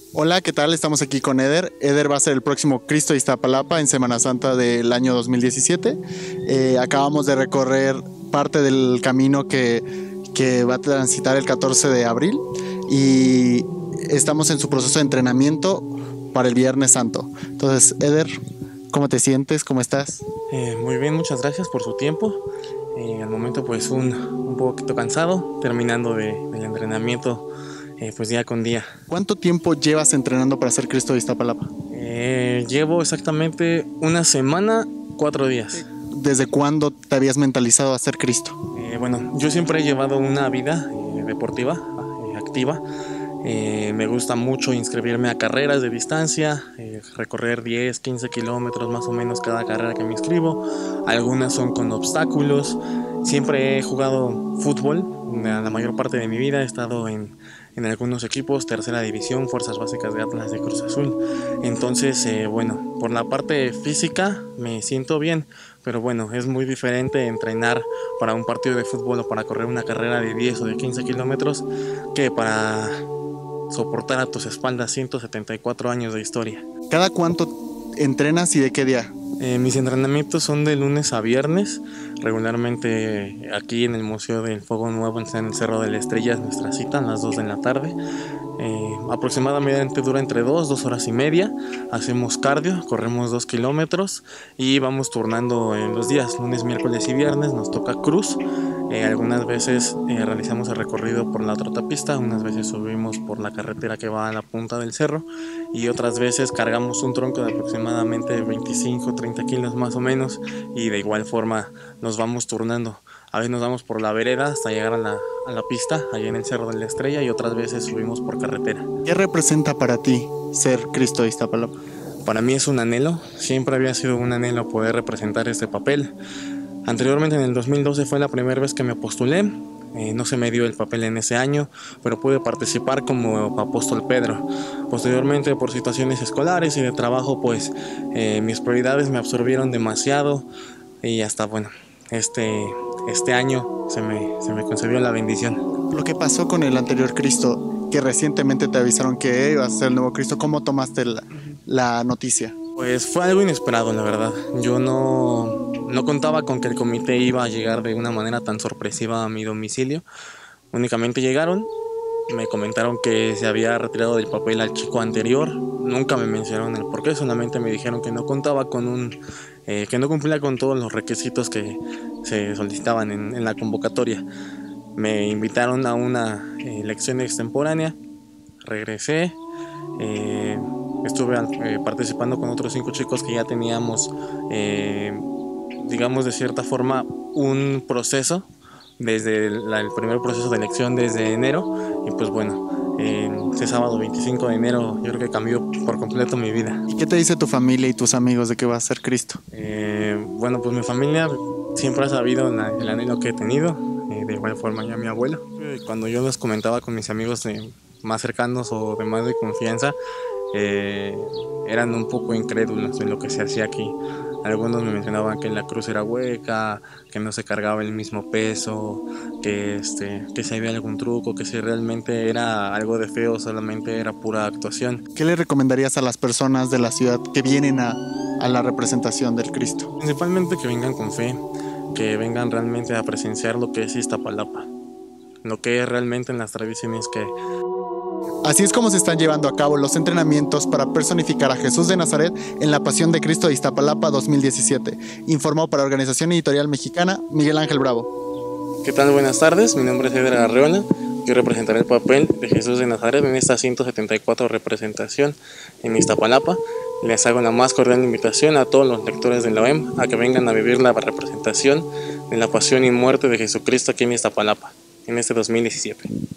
Hola, ¿qué tal? Estamos aquí con Eder. Eder va a ser el próximo Cristo de Iztapalapa en Semana Santa del año 2017. Acabamos de recorrer parte del camino que va a transitar el 14 de abril y estamos en su proceso de entrenamiento para el Viernes Santo. Entonces, Eder, ¿cómo te sientes? ¿Cómo estás? Muy bien, muchas gracias por su tiempo. Al momento pues un poquito cansado, terminando del entrenamiento pues día con día. ¿Cuánto tiempo llevas entrenando para ser Cristo de Iztapalapa? Llevo exactamente una semana, 4 días. ¿Desde cuándo te habías mentalizado a ser Cristo? Bueno, yo siempre he llevado una vida deportiva, activa. Me gusta mucho inscribirme a carreras de distancia, recorrer 10, 15 kilómetros más o menos cada carrera que me inscribo. Algunas son con obstáculos. Siempre he jugado fútbol, la mayor parte de mi vida he estado en algunos equipos, tercera división, fuerzas básicas de Atlas de Cruz Azul. Entonces, bueno, por la parte física me siento bien, pero bueno, es muy diferente entrenar para un partido de fútbol o para correr una carrera de 10 o de 15 kilómetros que para soportar a tus espaldas 174 años de historia. ¿Cada cuánto entrenas y de qué día? Mis entrenamientos son de lunes a viernes, regularmente aquí en el Museo del Fuego Nuevo en el Cerro de la Estrella es nuestra cita a las 2 de la tarde. Aproximadamente dura entre 2 horas y media. Hacemos cardio, corremos 2 kilómetros y vamos turnando en los días, lunes, miércoles y viernes nos toca cruz. Algunas veces realizamos el recorrido por la trotapista, unas veces subimos por la carretera que va a la punta del cerro y otras veces cargamos un tronco de aproximadamente 25-30 kilos más o menos y de igual forma nos vamos turnando. A veces nos vamos por la vereda hasta llegar a la pista, allá en el Cerro de la Estrella, y otras veces subimos por carretera. ¿Qué representa para ti ser Cristo de Iztapalapa? Para mí es un anhelo, siempre había sido un anhelo poder representar este papel. Anteriormente, en el 2012, fue la primera vez que me postulé. No se me dio el papel en ese año, pero pude participar como apóstol Pedro. Posteriormente, por situaciones escolares y de trabajo, pues mis prioridades me absorbieron demasiado y hasta, bueno, este año se me concedió la bendición. Lo que pasó con el anterior Cristo, que recientemente te avisaron que ibas a ser el nuevo Cristo, ¿cómo tomaste la noticia? Pues fue algo inesperado, la verdad. Yo no contaba con que el comité iba a llegar de una manera tan sorpresiva a mi domicilio. Únicamente llegaron, me comentaron que se había retirado del papel al chico anterior. Nunca me mencionaron el porqué, solamente me dijeron que no contaba con que no cumplía con todos los requisitos que se solicitaban en la convocatoria. Me invitaron a una lección extemporánea, regresé. Estuve participando con otros 5 chicos que ya teníamos, digamos de cierta forma, un proceso, desde el primer proceso de elección desde enero, y pues bueno, ese sábado 25 de enero yo creo que cambió por completo mi vida. ¿Y qué te dice tu familia y tus amigos de que vas a ser Cristo? Bueno, pues mi familia siempre ha sabido el anhelo que he tenido, de igual forma ya mi abuelo. Cuando yo les comentaba con mis amigos más cercanos o de más de confianza, eran un poco incrédulos de lo que se hacía aquí. Algunos me mencionaban que la cruz era hueca, que no se cargaba el mismo peso, que si había algún truco, que si realmente era algo de feo, solamente era pura actuación. ¿Qué le recomendarías a las personas de la ciudad que vienen a la representación del Cristo? Principalmente que vengan con fe, que vengan realmente a presenciar lo que es Iztapalapa, lo que es realmente en las tradiciones que... Así es como se están llevando a cabo los entrenamientos para personificar a Jesús de Nazaret en la Pasión de Cristo de Iztapalapa 2017. Informó para Organización Editorial Mexicana, Miguel Ángel Bravo. ¿Qué tal? Buenas tardes, mi nombre es Eder Arreola. Yo representaré el papel de Jesús de Nazaret en esta 174 representación en Iztapalapa. Les hago la más cordial invitación a todos los lectores de la OEM a que vengan a vivir la representación de la pasión y muerte de Jesucristo aquí en Iztapalapa en este 2017.